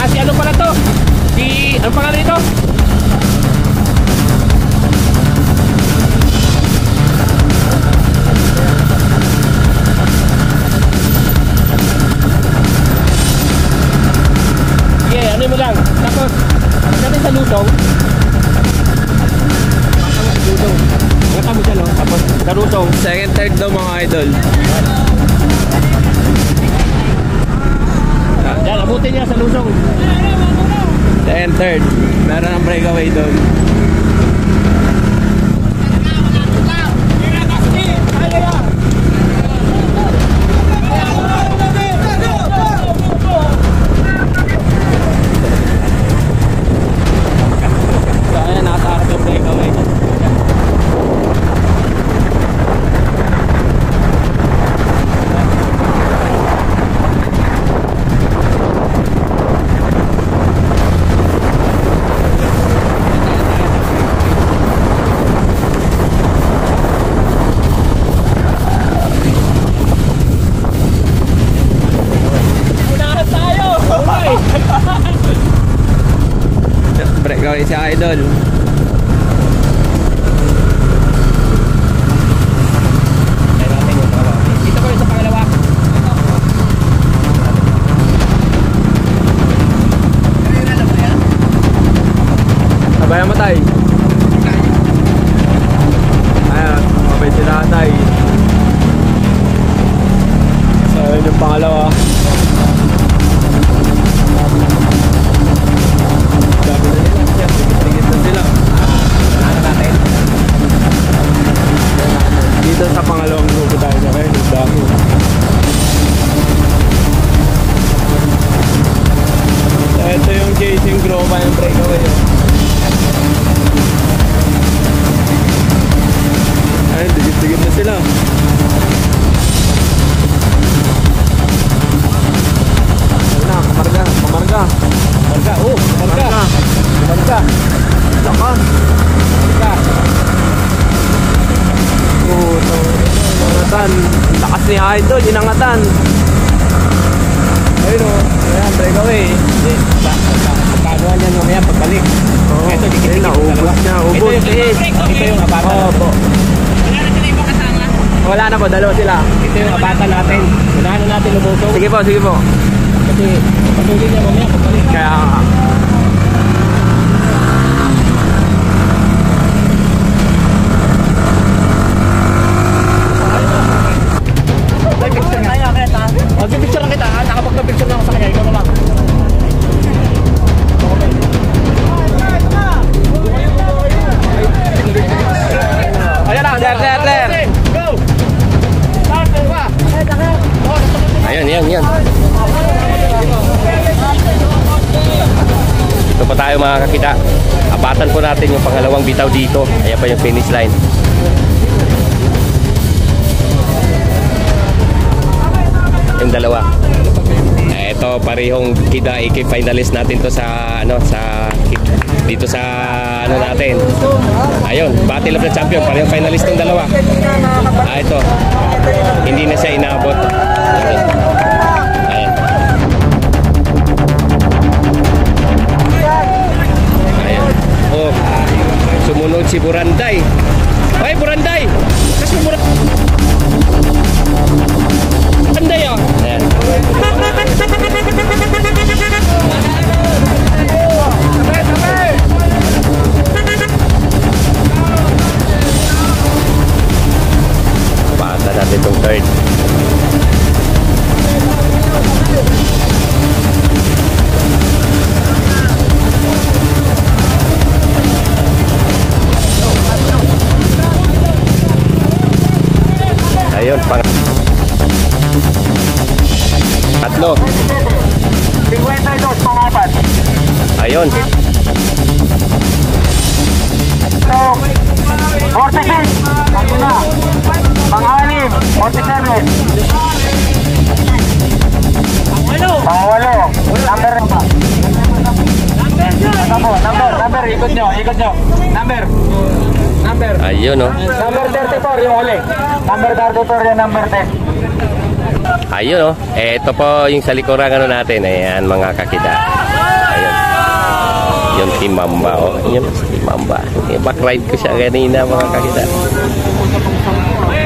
si ano pala to? Ano pangalan nito? Ano mo lang. Tapos, natin sa lusong. Ngata mo siya, no? Tapos, sa lusong. Second, third daw mga idol. Yan, abutin niya sa lusong. Second, third. Meron ang breakaway doon. Breakaway si idol. Dito ko yung sa pangalawa. Sabayan mo tayo. Ayan, mabay sila tayo. So yun yung pangalawa. Dito sa pangalawang grupo tayo na kayo, dami. So, ito yung chasing grupo yung breakaway. Ayun, digit-digit na sila. Ayun na, kamarga, kamarga. Marga, oh, marga. Marga. Lakan. Marga. Inangatan. Lakas ni idol, inangatan. Ayun o. Ayan, breakaway. Pagkanuan yan mamaya pagbalik. Ito, dikit-dikit. Naubos niya, ubos. Ito yung abata. Opo. Wala na po, dalawa sila. Ito yung abata natin. Unahan na natin lubusong. Sige po, sige po. Kasi patuloy niya mamaya pagbalik. Kaya mag-picture lang kita, nakapag-picture lang ako sa kanya, ikaw na lang. ayan na, clear. Go! Ayun, yan. Ito pa tayo mga kakita. Abatan po natin yung pangalawang bitaw dito. Ayan pa yung finish line. Yung dalawa. Ito parehong Kida AK finalist natin to sa dito sa natin. Ayun, Battle of the Champion, parehong finalist ng dalawa. Ito. Hindi na siya inaabot. Ayan. Ayan. Oh, sumunod si Buranday. Ay, Buranday! Kasi Buranday oh. Ayan. Bata natin itong third. Ayun, tatlo. 52, pangapat. Ayun. 46. Ano na? Pang-anim, 47. Pang-walo. Number pa. Number, ikot nyo. Number. Ayun oh. Number 34 yung huli. Number 34 yung number 10. Ayun oh. Ito po yung sa likuran natin. Ayan mga kakita. Ayan. Yung Team Mamba. Oh. Yun, Team Mamba. Back-ride ko siya kanina mga kakita.